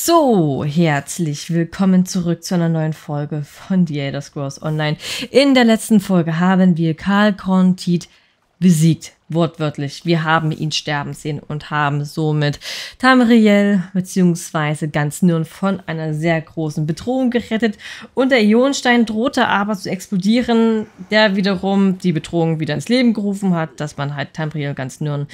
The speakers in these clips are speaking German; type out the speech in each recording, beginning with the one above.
So, herzlich willkommen zurück zu einer neuen Folge von The Elder Scrolls Online. In der letzten Folge haben wir Karl Korn-Tiet besiegt, wortwörtlich. Wir haben ihn sterben sehen und haben somit Tamriel bzw. ganz Nirn von einer sehr großen Bedrohung gerettet. Und der Ionenstein drohte aber zu explodieren, der wiederum die Bedrohung wieder ins Leben gerufen hat, dass man halt Tamriel ganz Nirn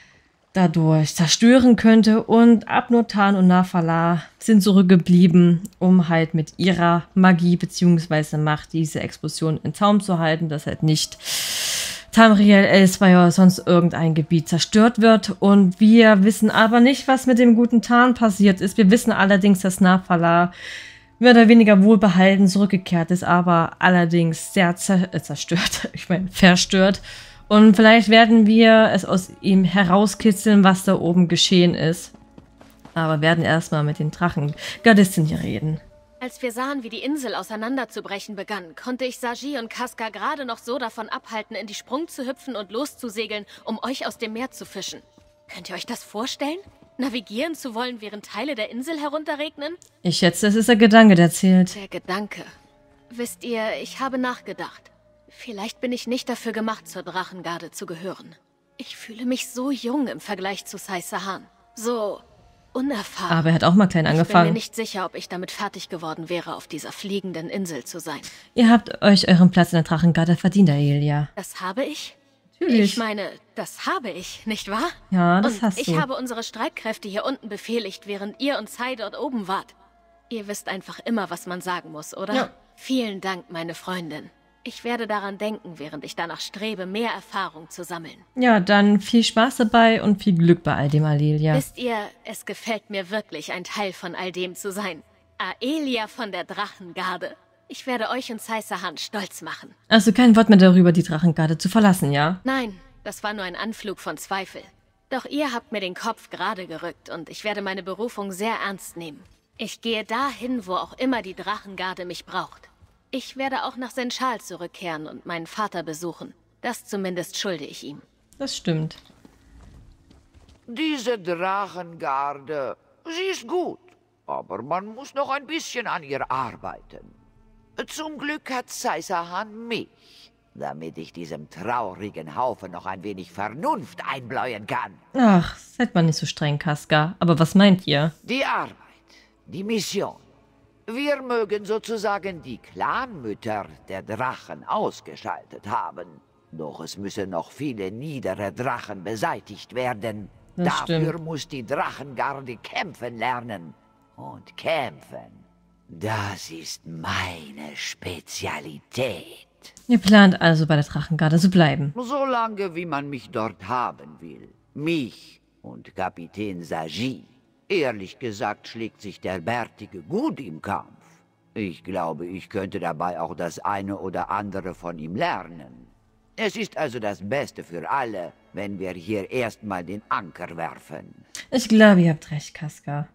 dadurch zerstören könnte, und Abnotan und Nafala sind zurückgeblieben, um halt mit ihrer Magie bzw. Macht diese Explosion in Zaum zu halten, dass halt nicht Tamriel, Elsweier oder sonst irgendein Gebiet zerstört wird. Und wir wissen aber nicht, was mit dem guten Tarn passiert ist. Wir wissen allerdings, dass Nafala mehr oder weniger wohlbehalten zurückgekehrt ist, aber allerdings sehr zerstört, verstört. Und vielleicht werden wir es aus ihm herauskitzeln, was da oben geschehen ist. Aber werden erstmal mit den Drachengardisten hier reden. Als wir sahen, wie die Insel auseinanderzubrechen begann, konnte ich Saji und Casca gerade noch so davon abhalten, in die Sprung zu hüpfen und loszusegeln, um euch aus dem Meer zu fischen. Könnt ihr euch das vorstellen? Navigieren zu wollen, während Teile der Insel herunterregnen? Ich schätze, es ist der Gedanke, der zählt. Der Gedanke. Wisst ihr, ich habe nachgedacht. Vielleicht bin ich nicht dafür gemacht, zur Drachengarde zu gehören. Ich fühle mich so jung im Vergleich zu Sai Sahan. So unerfahren. Aber er hat auch mal klein angefangen. Ich bin mir nicht sicher, ob ich damit fertig geworden wäre, auf dieser fliegenden Insel zu sein. Ihr habt euch euren Platz in der Drachengarde verdient, Aelia. Das habe ich? Natürlich. Ich meine, das habe ich, nicht wahr? Ja, das hast du. Ich habe unsere Streitkräfte hier unten befehligt, während ihr und Sai dort oben wart. Ihr wisst einfach immer, was man sagen muss, oder? Ja. Vielen Dank, meine Freundin. Ich werde daran denken, während ich danach strebe, mehr Erfahrung zu sammeln. Ja, dann viel Spaß dabei und viel Glück bei all dem, Aelia. Wisst ihr, es gefällt mir wirklich, ein Teil von all dem zu sein. Aelia von der Drachengarde. Ich werde euch und Sai Sahan stolz machen. Also kein Wort mehr darüber, die Drachengarde zu verlassen, ja? Nein, das war nur ein Anflug von Zweifel. Doch ihr habt mir den Kopf gerade gerückt und ich werde meine Berufung sehr ernst nehmen. Ich gehe dahin, wo auch immer die Drachengarde mich braucht. Ich werde auch nach Senchal zurückkehren und meinen Vater besuchen. Das zumindest schulde ich ihm. Das stimmt. Diese Drachengarde, sie ist gut, aber man muss noch ein bisschen an ihr arbeiten. Zum Glück hat Sai Sahan mich, damit ich diesem traurigen Haufen noch ein wenig Vernunft einbläuen kann. Ach, seid mal nicht so streng, Casca. Aber was meint ihr? Die Arbeit, die Mission. Wir mögen sozusagen die Clanmütter der Drachen ausgeschaltet haben. Doch es müssen noch viele niedere Drachen beseitigt werden. Das Dafür stimmt. muss die Drachengarde kämpfen lernen. Und kämpfen, das ist meine Spezialität. Ihr plant also bei der Drachengarde zu bleiben. Solange wie man mich dort haben will. Mich und Kapitän Saji. Ehrlich gesagt schlägt sich der Bärtige gut im Kampf. Ich glaube, ich könnte dabei auch das eine oder andere von ihm lernen. Es ist also das Beste für alle, wenn wir hier erstmal den Anker werfen. Ich glaube, ihr habt recht, Casca.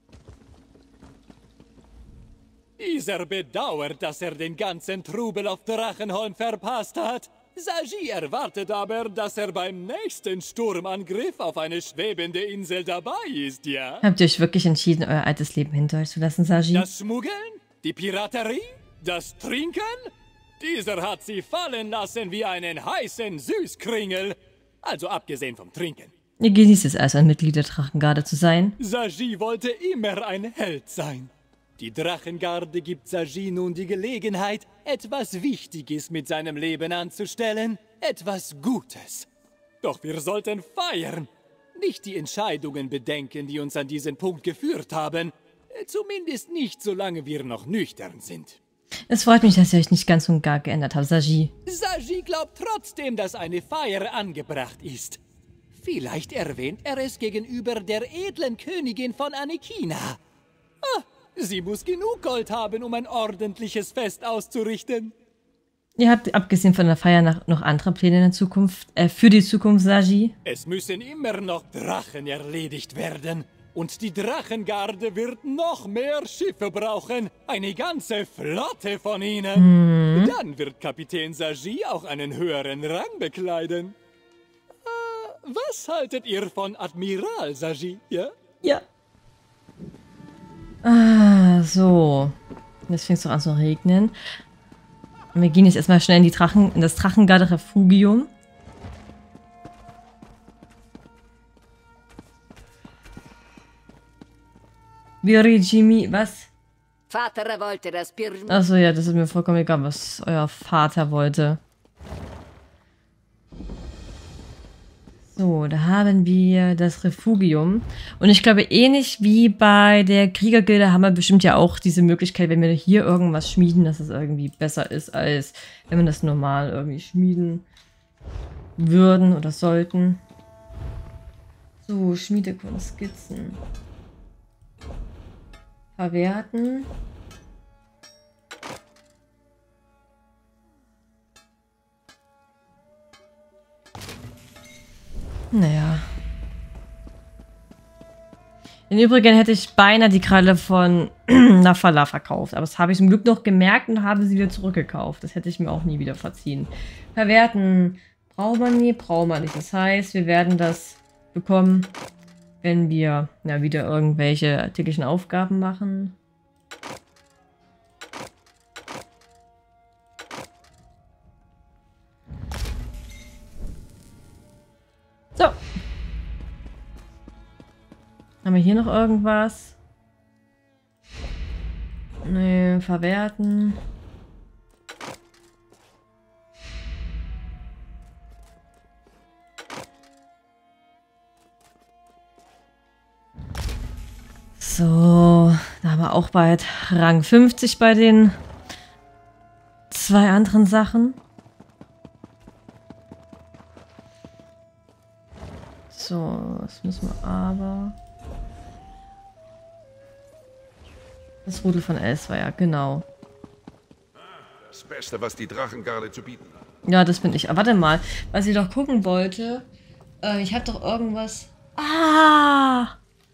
Dieser bedauert, dass er den ganzen Trubel auf Drachenholm verpasst hat. Saji erwartet aber, dass er beim nächsten Sturmangriff auf eine schwebende Insel dabei ist, ja? Habt ihr euch wirklich entschieden, euer altes Leben hinter euch zu lassen, Saji? Das Schmuggeln? Die Piraterie? Das Trinken? Dieser hat sie fallen lassen wie einen heißen Süßkringel. Also abgesehen vom Trinken. Ihr genießt es also, ein Mitglied der Drachengarde zu sein? Saji wollte immer ein Held sein. Die Drachengarde gibt Saji nun die Gelegenheit, etwas Wichtiges mit seinem Leben anzustellen. Etwas Gutes. Doch wir sollten feiern. Nicht die Entscheidungen bedenken, die uns an diesen Punkt geführt haben. Zumindest nicht, solange wir noch nüchtern sind. Es freut mich, dass ihr euch nicht ganz und gar geändert habt, Saji. Saji glaubt trotzdem, dass eine Feier angebracht ist. Vielleicht erwähnt er es gegenüber der edlen Königin von Anekina. Ah, sie muss genug Gold haben, um ein ordentliches Fest auszurichten. Ihr habt abgesehen von der Feier noch andere Pläne in der Zukunft, für die Zukunft, Saji? Es müssen immer noch Drachen erledigt werden. Und die Drachengarde wird noch mehr Schiffe brauchen. Eine ganze Flotte von ihnen. Dann wird Kapitän Saji auch einen höheren Rang bekleiden. Was haltet ihr von Admiral Saji, ja? Ja. Ah, so. Jetzt fängt es doch an zu regnen. Und wir gehen jetzt erstmal schnell in das Drachengarde Refugium. Virigimi, was? Vater wollte das Pirsch. Achso, ja, das ist mir vollkommen egal, was euer Vater wollte. So, da haben wir das Refugium. Und ich glaube, ähnlich wie bei der Kriegergilde haben wir bestimmt ja auch diese Möglichkeit, wenn wir hier irgendwas schmieden, dass es irgendwie besser ist, als wenn wir das normal irgendwie schmieden würden oder sollten. So, Schmiedekunst, Skizzen. Verwerten. Naja. Im Übrigen hätte ich beinahe die Kralle von Nafala verkauft. Aber das habe ich zum Glück noch gemerkt und habe sie wieder zurückgekauft. Das hätte ich mir auch nie wieder verziehen. Verwerten braucht man nie, braucht man nicht. Das heißt, wir werden das bekommen, wenn wir wieder irgendwelche täglichen Aufgaben machen. So. Haben wir hier noch irgendwas? Nee, verwerten. So, da haben wir auch bald Rang 50 bei den 2 anderen Sachen. So, das müssen wir aber... Das Rudel von Els war ja, genau. Das Beste, was die Drachengarde zu bieten hat. Ja, das bin ich. Aber warte mal, was ich doch gucken wollte. Ich habe doch irgendwas... Ah!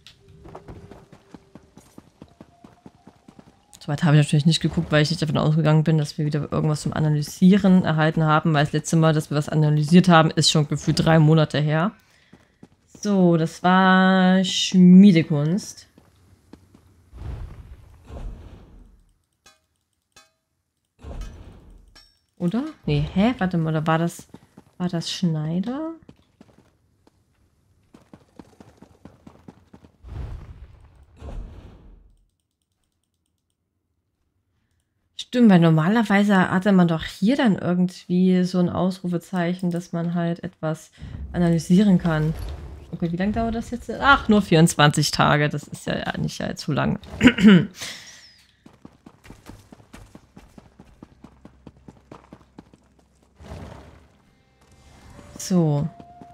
Soweit habe ich natürlich nicht geguckt, weil ich nicht davon ausgegangen bin, dass wir wieder irgendwas zum Analysieren erhalten haben. Weil das letzte Mal, dass wir was analysiert haben, ist schon gefühlt 3 Monate her. So, das war Schmiedekunst. Oder? Nee, hä? Warte mal, oder war das Schneider? Stimmt, weil normalerweise hatte man doch hier dann irgendwie so ein Ausrufezeichen, dass man halt etwas analysieren kann. Okay, wie lange dauert das jetzt? Ach, nur 24 Tage. Das ist ja nicht allzu lang. So.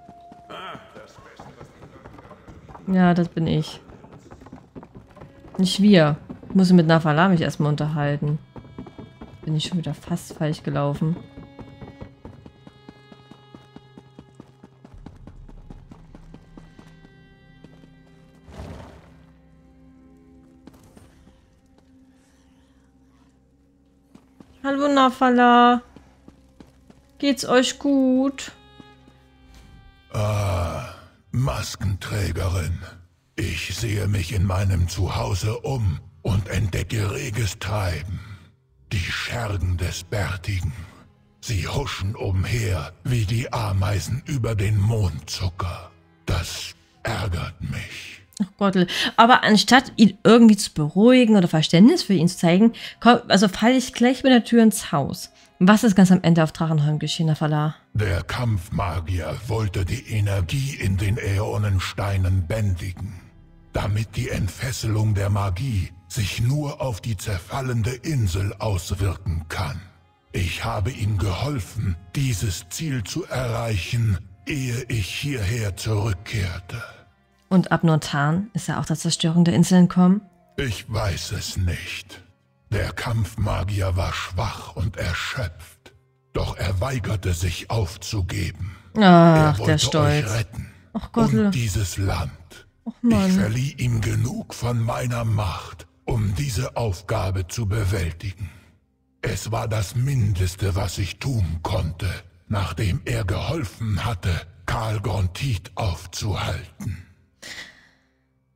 Ja, das bin ich. Nicht wir. Ich muss mit Nafala mich erstmal unterhalten. Bin ich schon wieder fast falsch gelaufen. Hallo Nafala. Geht's euch gut? Ah, Maskenträgerin. Ich sehe mich in meinem Zuhause um und entdecke reges Treiben. Die Schergen des Bärtigen. Sie huschen umher wie die Ameisen über den Mondzucker. Das ärgert mich. Ach Gott, aber anstatt ihn irgendwie zu beruhigen oder Verständnis für ihn zu zeigen, falle ich gleich mit der Tür ins Haus. Was ist ganz am Ende auf Drachenheim geschehen, Nafala? Der Kampfmagier wollte die Energie in den Äonensteinen bändigen, damit die Entfesselung der Magie sich nur auf die zerfallende Insel auswirken kann. Ich habe ihm geholfen, dieses Ziel zu erreichen, ehe ich hierher zurückkehrte. Und ab Nortan ist er auch der Zerstörung der Insel entkommen? Ich weiß es nicht. Der Kampfmagier war schwach und erschöpft, doch er weigerte sich aufzugeben. Ach, er wollte der Stolz. euch retten. Ach Gott. Und dieses Land. Ach Mann. Ich verlieh ihm genug von meiner Macht, um diese Aufgabe zu bewältigen. Es war das Mindeste, was ich tun konnte, nachdem er geholfen hatte, Karl Grontit aufzuhalten.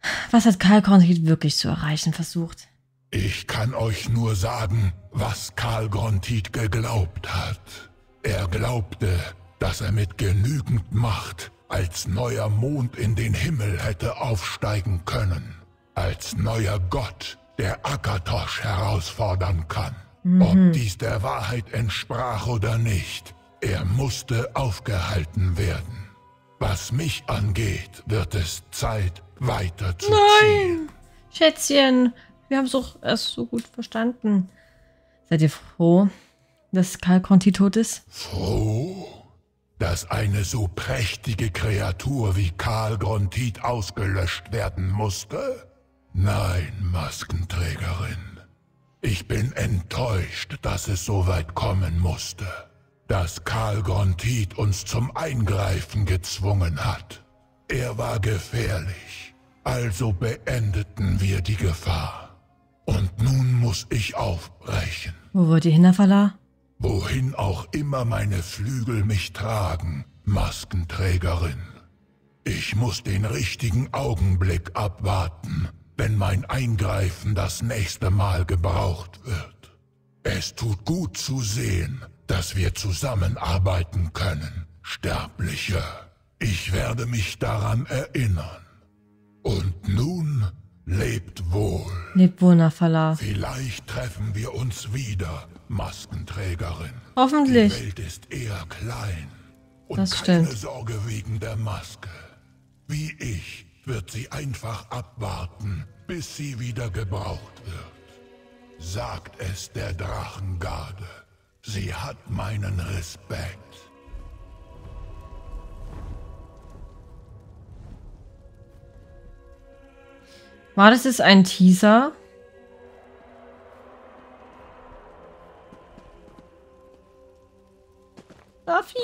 Was hat Karl Grontit wirklich zu erreichen versucht? Ich kann euch nur sagen, was Karl Grontit geglaubt hat. Er glaubte, dass er mit genügend Macht als neuer Mond in den Himmel hätte aufsteigen können. Als neuer Gott, der Akatosh herausfordern kann. Ob dies der Wahrheit entsprach oder nicht, er musste aufgehalten werden. Was mich angeht, wird es Zeit, weiterzuziehen. Nein! Schätzchen, wir haben es doch erst so gut verstanden. Seid ihr froh, dass Karl Grontit tot ist? Froh, dass eine so prächtige Kreatur wie Karl Grontit ausgelöscht werden musste? Nein, Maskenträgerin. Ich bin enttäuscht, dass es so weit kommen musste. Dass Karl Grontit uns zum Eingreifen gezwungen hat. Er war gefährlich, also beendeten wir die Gefahr. Und nun muss ich aufbrechen. Wo wollt ihr hin, Nafala? Wohin auch immer meine Flügel mich tragen, Maskenträgerin. Ich muss den richtigen Augenblick abwarten, wenn mein Eingreifen das nächste Mal gebraucht wird. Es tut gut zu sehen, dass wir zusammenarbeiten können, Sterbliche. Ich werde mich daran erinnern. Und nun lebt wohl. Lebt wohl, Nafala. Vielleicht treffen wir uns wieder, Maskenträgerin. Hoffentlich. Die Welt ist eher klein und Das keine stimmt. Sorge wegen der Maske. Wie ich wird sie einfach abwarten, bis sie wieder gebraucht wird. Sagt es der Drachengarde. Sie hat meinen Respekt. War das jetzt ein Teaser? Raffi?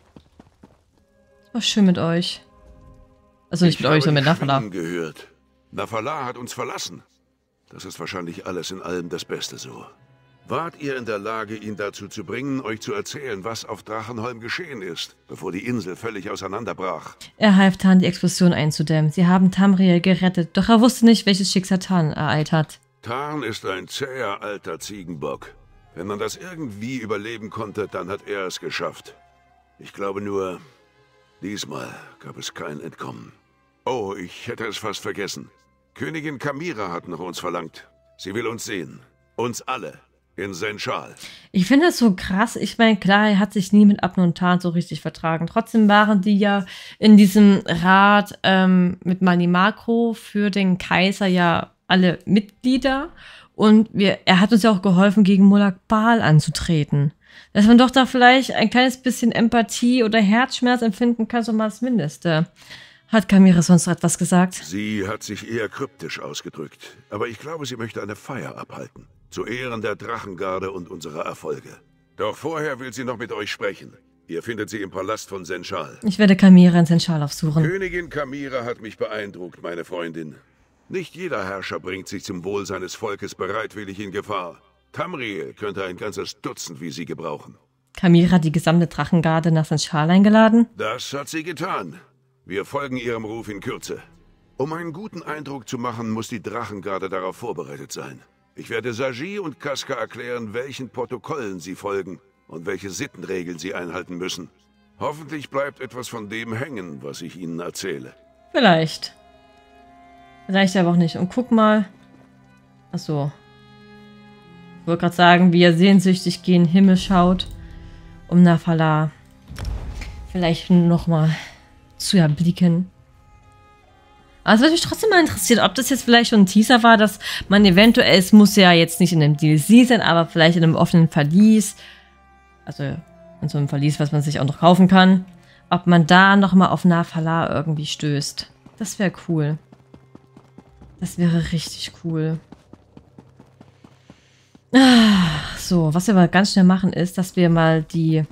Es war schön mit euch. Also nicht mit euch, sondern mit Nafala. Gehört. Nafala hat uns verlassen. Das ist wahrscheinlich alles in allem das Beste so. Wart ihr in der Lage, ihn dazu zu bringen, euch zu erzählen, was auf Drachenholm geschehen ist, bevor die Insel völlig auseinanderbrach? Er half Tan, die Explosion einzudämmen. Sie haben Tamriel gerettet, doch er wusste nicht, welches Schicksal Tan ereilt hat. Tarn ist ein zäher alter Ziegenbock. Wenn man das irgendwie überleben konnte, dann hat er es geschafft. Ich glaube nur, diesmal gab es kein Entkommen. Oh, ich hätte es fast vergessen. Königin Kamira hat nach uns verlangt. Sie will uns sehen. Uns alle. In Senchal. Ich finde das so krass. Ich meine, klar, er hat sich nie mit Abner und Tan so richtig vertragen. Trotzdem waren die ja in diesem Rat mit Mani Makro für den Kaiser ja alle Mitglieder. Und er hat uns ja auch geholfen, gegen Molag Bal anzutreten. Dass man doch da vielleicht ein kleines bisschen Empathie oder Herzschmerz empfinden kann, so mal das Mindeste. Hat Kamira sonst noch etwas gesagt? Sie hat sich eher kryptisch ausgedrückt. Aber ich glaube, sie möchte eine Feier abhalten. Zu Ehren der Drachengarde und unserer Erfolge. Doch vorher will sie noch mit euch sprechen. Ihr findet sie im Palast von Senchal. Ich werde Kamira in Senchal aufsuchen. Königin Kamira hat mich beeindruckt, meine Freundin. Nicht jeder Herrscher bringt sich zum Wohl seines Volkes bereitwillig in Gefahr. Tamriel könnte ein ganzes Dutzend wie sie gebrauchen. Kamira hat die gesamte Drachengarde nach Senchal eingeladen. Das hat sie getan. Wir folgen ihrem Ruf in Kürze. Um einen guten Eindruck zu machen, muss die Drachengarde darauf vorbereitet sein. Ich werde Saji und Casca erklären, welchen Protokollen sie folgen und welche Sittenregeln sie einhalten müssen. Hoffentlich bleibt etwas von dem hängen, was ich ihnen erzähle. Vielleicht. Vielleicht aber auch nicht. Und guck mal. Achso. Ich wollte gerade sagen, wie er sehnsüchtig gen Himmel schaut, um Nafala vielleicht nochmal zu erblicken. Aber es würde mich trotzdem mal interessieren, ob das jetzt vielleicht schon ein Teaser war, dass man eventuell, es muss ja jetzt nicht in einem DLC sein, aber vielleicht in einem offenen Verlies, also in so einem Verlies, was man sich auch noch kaufen kann, ob man da nochmal auf Nafala irgendwie stößt. Das wäre cool. Das wäre richtig cool. So, was wir mal ganz schnell machen ist, dass wir mal die...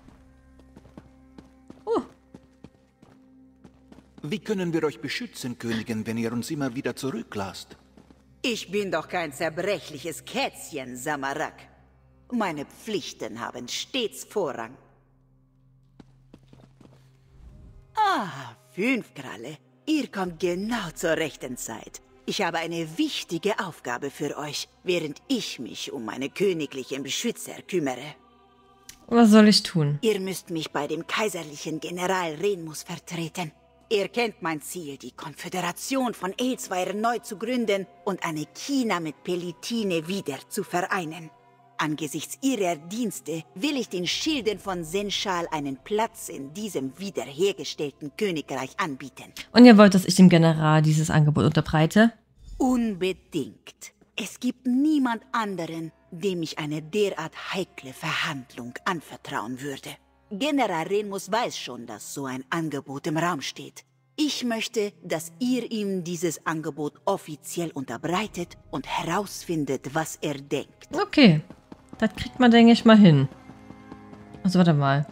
Wie können wir euch beschützen, Königin, wenn ihr uns immer wieder zurücklasst? Ich bin doch kein zerbrechliches Kätzchen, Samarak. Meine Pflichten haben stets Vorrang. Ah, 5 Kralle. Ihr kommt genau zur rechten Zeit. Ich habe eine wichtige Aufgabe für euch, während ich mich um meine königlichen Beschützer kümmere. Was soll ich tun? Ihr müsst mich bei dem kaiserlichen General Renmus vertreten. Er kennt mein Ziel, die Konföderation von Elsweier neu zu gründen und eine China mit Pelitine wieder zu vereinen. Angesichts ihrer Dienste will ich den Schilden von Senschal einen Platz in diesem wiederhergestellten Königreich anbieten. Und ihr wollt, dass ich dem General dieses Angebot unterbreite? Unbedingt. Es gibt niemand anderen, dem ich eine derart heikle Verhandlung anvertrauen würde. General Renmus weiß schon, dass so ein Angebot im Raum steht. Ich möchte, dass ihr ihm dieses Angebot offiziell unterbreitet und herausfindet, was er denkt. Okay. Das kriegt man, denke ich, mal hin. Also, warte mal.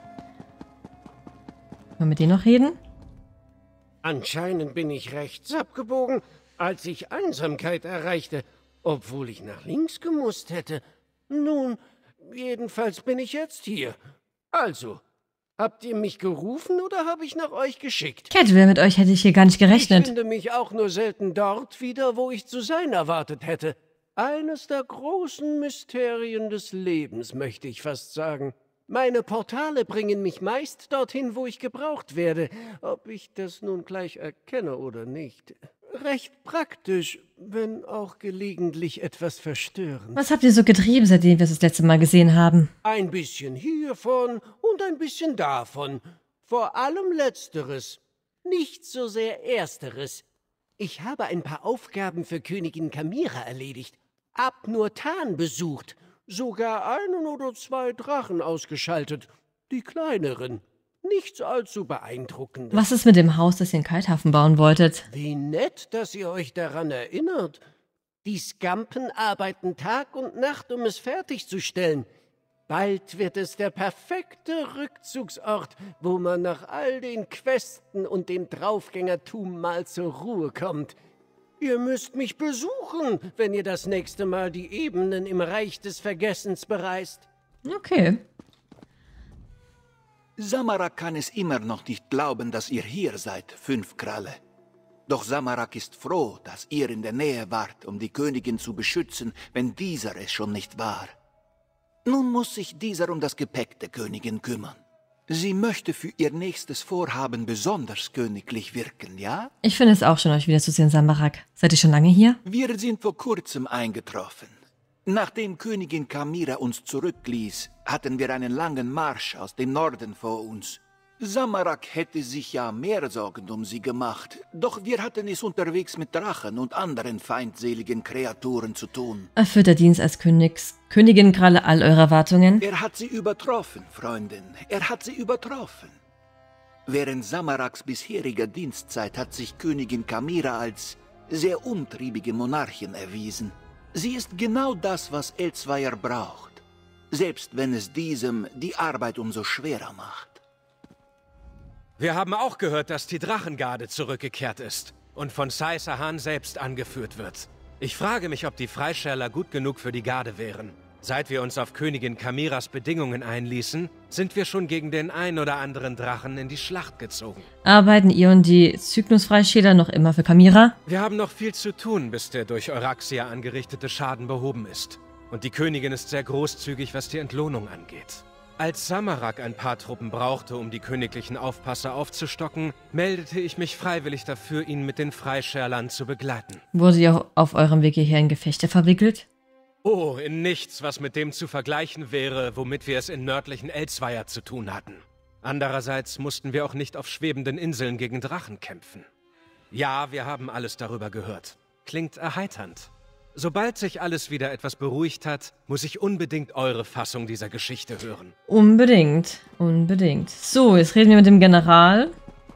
Wollen wir mit denen noch reden? Anscheinend bin ich rechts abgebogen, als ich Einsamkeit erreichte, obwohl ich nach links gemusst hätte. Nun, jedenfalls bin ich jetzt hier. Also, habt ihr mich gerufen oder habe ich nach euch geschickt? Cadwell, mit euch hätte ich hier gar nicht gerechnet. Ich finde mich auch nur selten dort wieder, wo ich zu sein erwartet hätte. Eines der großen Mysterien des Lebens, möchte ich fast sagen. Meine Portale bringen mich meist dorthin, wo ich gebraucht werde, ob ich das nun gleich erkenne oder nicht. Recht praktisch, wenn auch gelegentlich etwas verstörend. Was habt ihr so getrieben, seitdem wir es das letzte Mal gesehen haben? Ein bisschen hiervon und ein bisschen davon. Vor allem Letzteres. Nicht so sehr Ersteres. Ich habe ein paar Aufgaben für Königin Kamira erledigt. Abnurtan besucht. Sogar einen oder zwei Drachen ausgeschaltet. Die kleineren. Nichts allzu beeindruckendes. Was ist mit dem Haus, das ihr in Kalthafen bauen wolltet? Wie nett, dass ihr euch daran erinnert. Die Skampen arbeiten Tag und Nacht, um es fertigzustellen. Bald wird es der perfekte Rückzugsort, wo man nach all den Questen und dem Draufgängertum mal zur Ruhe kommt. Ihr müsst mich besuchen, wenn ihr das nächste Mal die Ebenen im Reich des Vergessens bereist. Okay. Samarak kann es immer noch nicht glauben, dass ihr hier seid, 5 Kralle. Doch Samarak ist froh, dass ihr in der Nähe wart, um die Königin zu beschützen, wenn dieser es schon nicht war. Nun muss sich dieser um das Gepäck der Königin kümmern. Sie möchte für ihr nächstes Vorhaben besonders königlich wirken, ja? Ich finde es auch schön, euch wiederzusehen, Samarak. Seid ihr schon lange hier? Wir sind vor kurzem eingetroffen. Nachdem Königin Kamira uns zurückließ, hatten wir einen langen Marsch aus dem Norden vor uns. Samarak hätte sich ja mehr Sorgen um sie gemacht, doch wir hatten es unterwegs mit Drachen und anderen feindseligen Kreaturen zu tun. Erfüllt der Dienst als Königin Kralle all eure Erwartungen? Er hat sie übertroffen, Freundin. Er hat sie übertroffen. Während Samaraks bisheriger Dienstzeit hat sich Königin Kamira als sehr umtriebige Monarchin erwiesen. Sie ist genau das, was Elsweier braucht, selbst wenn es diesem die Arbeit umso schwerer macht. Wir haben auch gehört, dass die Drachengarde zurückgekehrt ist und von Sai-Sahan selbst angeführt wird. Ich frage mich, ob die Freischärler gut genug für die Garde wären. Seit wir uns auf Königin Kamiras Bedingungen einließen, sind wir schon gegen den ein oder anderen Drachen in die Schlacht gezogen. Arbeiten ihr und die Cygnus-Freischäler noch immer für Kamira? Wir haben noch viel zu tun, bis der durch Euraxia angerichtete Schaden behoben ist. Und die Königin ist sehr großzügig, was die Entlohnung angeht. Als Samarak ein paar Truppen brauchte, um die königlichen Aufpasser aufzustocken, meldete ich mich freiwillig dafür, ihn mit den Freischärlern zu begleiten. Wurde ihr auf eurem Weg hierher in Gefechte verwickelt? Oh, in nichts, was mit dem zu vergleichen wäre, womit wir es in nördlichen Elsweier zu tun hatten. Andererseits mussten wir auch nicht auf schwebenden Inseln gegen Drachen kämpfen. Ja, wir haben alles darüber gehört. Klingt erheiternd. Sobald sich alles wieder etwas beruhigt hat, muss ich unbedingt eure Fassung dieser Geschichte hören. Unbedingt, unbedingt. So, jetzt reden wir mit dem General.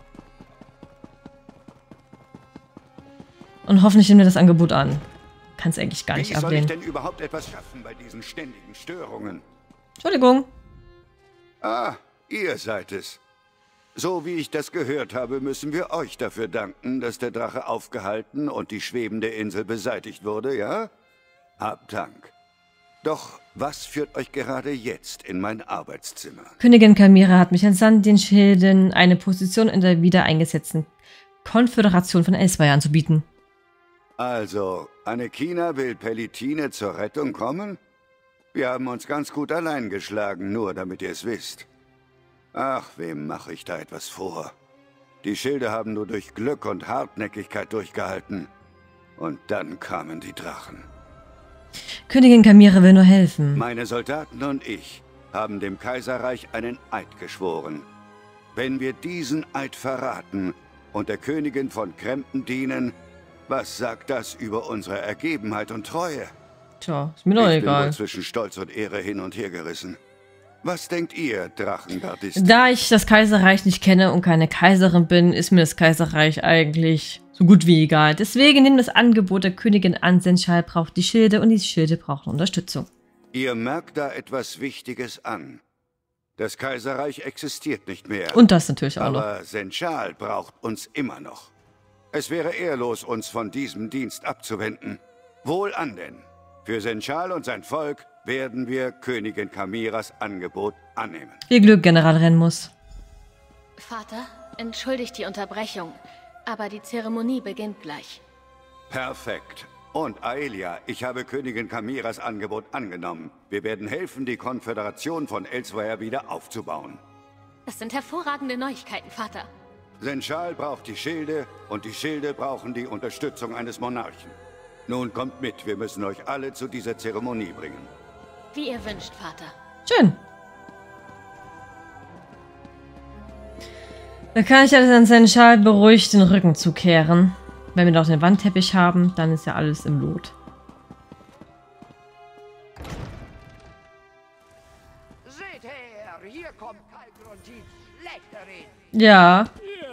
Und hoffentlich nehmen wir das Angebot an. Kann es eigentlich gar nicht ablehnen. Wie soll ich denn überhaupt etwas schaffen bei diesen ständigen Störungen? Entschuldigung. Ah, ihr seid es. So wie ich das gehört habe, müssen wir euch dafür danken, dass der Drache aufgehalten und die schwebende Insel beseitigt wurde, ja? Habt Dank. Doch was führt euch gerade jetzt in mein Arbeitszimmer? Königin Kamira hat mich entsandt, den Schilden eine Position in der wieder eingesetzten Konföderation von Elsweier anzubieten. Also, Anekina will Pelitine zur Rettung kommen? Wir haben uns ganz gut allein geschlagen, nur damit ihr es wisst. Ach, wem mache ich da etwas vor? Die Schilde haben nur durch Glück und Hartnäckigkeit durchgehalten. Und dann kamen die Drachen. Königin Kamira will nur helfen. Meine Soldaten und ich haben dem Kaiserreich einen Eid geschworen. Wenn wir diesen Eid verraten und der Königin von Krempen dienen, was sagt das über unsere Ergebenheit und Treue? Tja, ist mir doch Ich egal. bin wohl zwischen Stolz und Ehre hin und her gerissen. Was denkt ihr, Drachengardisten? Da ich das Kaiserreich nicht kenne und keine Kaiserin bin, ist mir das Kaiserreich eigentlich so gut wie egal. Deswegen nehmen das Angebot der Königin an. Senchal braucht die Schilde und die Schilde brauchen Unterstützung. Ihr merkt da etwas Wichtiges an. Das Kaiserreich existiert nicht mehr. Und das natürlich auch noch. Aber Senchal braucht uns immer noch. Es wäre ehrlos, uns von diesem Dienst abzuwenden. Wohlan denn. Für Senchal und sein Volk werden wir Königin Kamiras Angebot annehmen. Viel Glück, General Renmus. Vater, entschuldigt die Unterbrechung, aber die Zeremonie beginnt gleich. Perfekt. Und Aelia, ich habe Königin Kamiras Angebot angenommen. Wir werden helfen, die Konföderation von Elsweier wieder aufzubauen. Das sind hervorragende Neuigkeiten, Vater. Senchal braucht die Schilde und die Schilde brauchen die Unterstützung eines Monarchen. Nun kommt mit, wir müssen euch alle zu dieser Zeremonie bringen. Wie ihr wünscht, Vater. Schön. Da kann ich ja dann seinen Schal beruhigt den Rücken zukehren. Wenn wir noch den Wandteppich haben, dann ist ja alles im Lot. Seht her, hier kommt Kalkrontit, Schlechterin. Ja.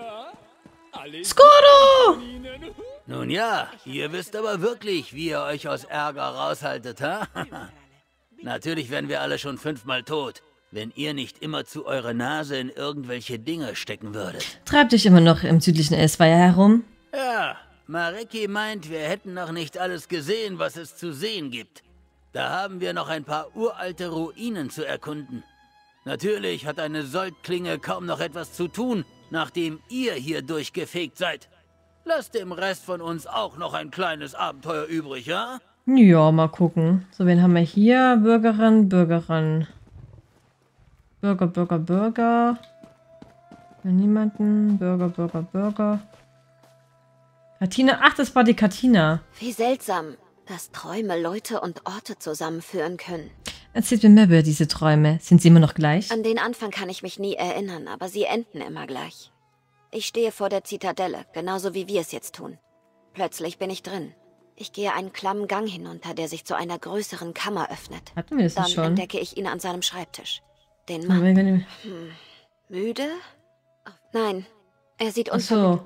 Skordo! Nun ja, ihr wisst aber wirklich, wie ihr euch aus Ärger raushaltet, ha? Natürlich wären wir alle schon 5-mal tot, wenn ihr nicht immerzu eure Nase in irgendwelche Dinge stecken würdet. Treibt dich immer noch im südlichen Elsweier herum? Ja, Mareki meint, wir hätten noch nicht alles gesehen, was es zu sehen gibt. Da haben wir noch ein paar uralte Ruinen zu erkunden. Natürlich hat eine Soldklinge kaum noch etwas zu tun, nachdem ihr hier durchgefegt seid. Lasst dem Rest von uns auch noch ein kleines Abenteuer übrig, ja? Ja, mal gucken. So, wen haben wir hier? Bürgerin, Bürgerin. Bürger, Bürger, Bürger. Niemanden. Bürger, Bürger, Bürger. Katina. Ach, das war die Katina. Wie seltsam, dass Träume Leute und Orte zusammenführen können. Erzählt mir mehr über diese Träume. Sind sie immer noch gleich? An den Anfang kann ich mich nie erinnern, aber sie enden immer gleich. Ich stehe vor der Zitadelle, genauso wie wir es jetzt tun. Plötzlich bin ich drin. Ich gehe einen klammen Gang hinunter, der sich zu einer größeren Kammer öffnet. Hatten wir es Dann schon? entdecke ich ihn an seinem Schreibtisch. Den Mann. Müde? Oh, nein, er sieht Ach so.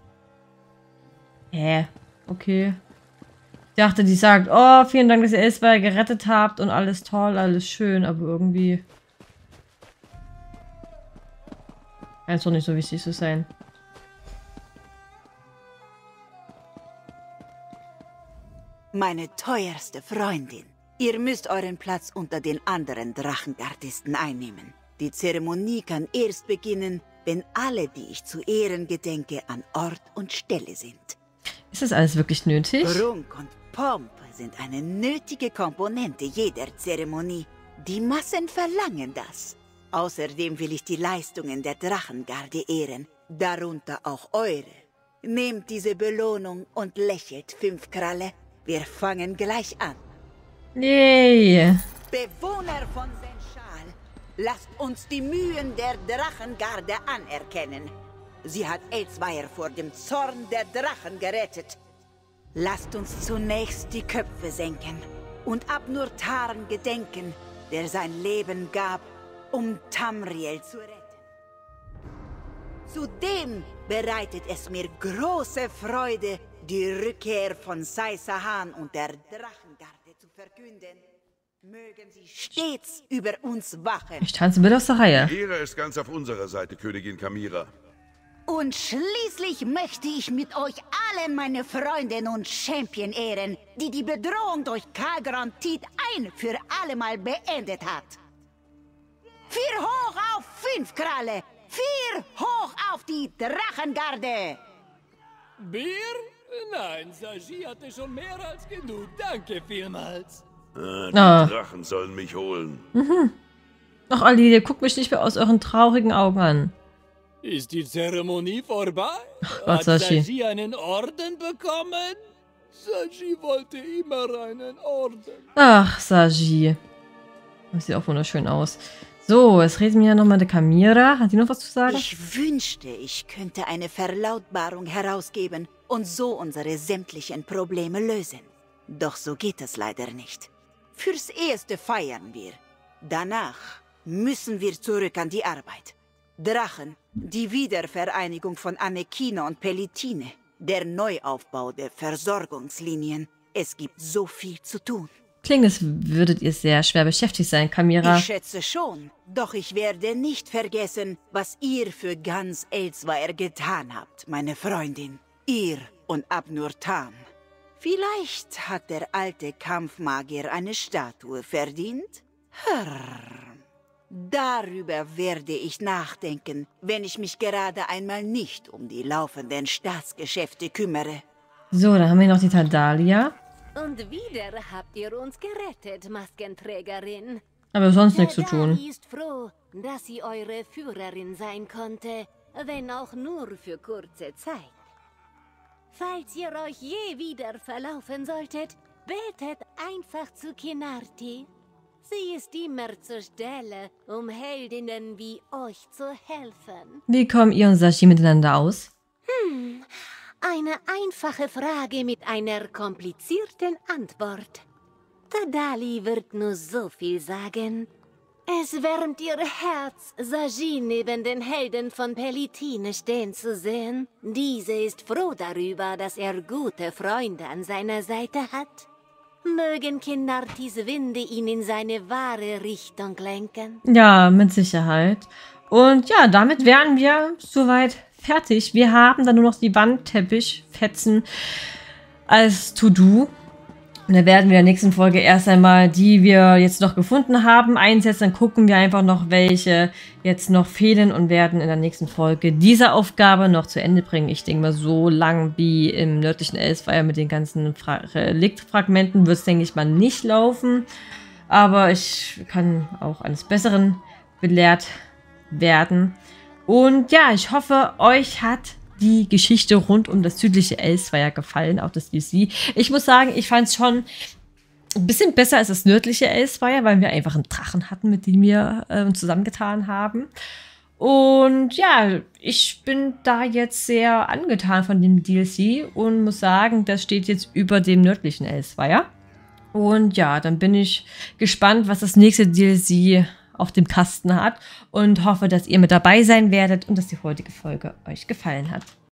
Okay. Ich dachte, die sagt, oh, vielen Dank, dass ihr Elsweier gerettet habt und alles toll, alles schön, aber irgendwie... Scheint doch nicht so wichtig zu sein. Meine teuerste Freundin, ihr müsst euren Platz unter den anderen Drachengardisten einnehmen. Die Zeremonie kann erst beginnen, wenn alle, die ich zu ehren gedenke, an Ort und Stelle sind. Ist das alles wirklich nötig? Prunk und Pomp sind eine nötige Komponente jeder Zeremonie. Die Massen verlangen das. Außerdem will ich die Leistungen der Drachengarde ehren, darunter auch eure. Nehmt diese Belohnung und lächelt, Fünfkralle. Wir fangen gleich an. Yay! Bewohner von Senchal, lasst uns die Mühen der Drachengarde anerkennen. Sie hat Elsweier vor dem Zorn der Drachen gerettet. Lasst uns zunächst die Köpfe senken und Abnur-Tarn gedenken, der sein Leben gab, um Tamriel zu retten. Zudem bereitet es mir große Freude, die Rückkehr von Sai-Sahan und der Drachengarde zu verkünden. Mögen sie stets über uns wachen. Ich tanze bitte aus der Reihe. Die Ehre ist ganz auf unserer Seite, Königin Kamira. Und schließlich möchte ich mit euch alle meine Freundinnen und Champion ehren, die die Bedrohung durch Kalgrontit ein für allemal beendet hat. 4 hoch auf Fünfkralle! 4 hoch auf die Drachengarde! Bier? Nein, Saji hatte schon mehr als genug. Danke vielmals. Die Ah. Drachen sollen mich holen. Ach, Alide, guckt mich nicht mehr aus euren traurigen Augen an. Ist die Zeremonie vorbei? Gott, Hat Saji. Saji einen Orden bekommen? Saji wollte immer einen Orden. Ach, Saji. Das sieht auch wunderschön aus. So, jetzt reden wir ja nochmal der Kamira. Hat die noch was zu sagen? Ich wünschte, ich könnte eine Verlautbarung herausgeben und so unsere sämtlichen Probleme lösen. Doch so geht es leider nicht. Fürs Erste feiern wir. Danach müssen wir zurück an die Arbeit. Drachen, die Wiedervereinigung von Anekina und Pelitine, der Neuaufbau der Versorgungslinien. Es gibt so viel zu tun. Klingt, als würdet ihr sehr schwer beschäftigt sein, Kamira. Ich schätze schon, doch ich werde nicht vergessen, was ihr für ganz Elsewhere getan habt, meine Freundin. Ihr und Abnur Tam. Vielleicht hat der alte Kampfmagier eine Statue verdient? Darüber werde ich nachdenken, wenn ich mich gerade einmal nicht um die laufenden Staatsgeschäfte kümmere. So, dann haben wir noch die Tadalia. Und wieder habt ihr uns gerettet, Maskenträgerin. Aber sonst nichts zu tun. Tadali ist froh, dass sie eure Führerin sein konnte, wenn auch nur für kurze Zeit. Falls ihr euch je wieder verlaufen solltet, betet einfach zu Kinarti. Sie ist immer zur Stelle, um Heldinnen wie euch zu helfen. Wie kommen ihr und Saji miteinander aus? Eine einfache Frage mit einer komplizierten Antwort. Tadali wird nur so viel sagen. Es wärmt ihr Herz, Saji neben den Helden von Pelitine stehen zu sehen. Diese ist froh darüber, dass er gute Freunde an seiner Seite hat. Mögen Kinartis Winde ihn in seine wahre Richtung lenken. Ja, mit Sicherheit. Und ja, damit wären wir soweit fertig. Wir haben dann nur noch die Wandteppichfetzen als To-Do. Und da werden wir in der nächsten Folge erst einmal, die wir jetzt noch gefunden haben, einsetzen. Dann gucken wir einfach noch, welche jetzt noch fehlen und werden in der nächsten Folge diese Aufgabe noch zu Ende bringen. Ich denke mal, so lang wie im nördlichen Elsewhere mit den ganzen Reliktfragmenten wird es, denke ich mal, nicht laufen. Aber ich kann auch eines Besseren belehrt werden. Und ja, ich hoffe, euch hat die Geschichte rund um das südliche Elsewhere gefallen, auch das DLC. Ich muss sagen, ich fand es schon ein bisschen besser als das nördliche Elsewhere, weil wir einfach einen Drachen hatten, mit dem wir uns zusammengetan haben. Und ja, ich bin da jetzt sehr angetan von dem DLC und muss sagen, das steht jetzt über dem nördlichen Elsewhere. Und ja, dann bin ich gespannt, was das nächste DLC auf dem Kasten hat und hoffe, dass ihr mit dabei sein werdet und dass die heutige Folge euch gefallen hat.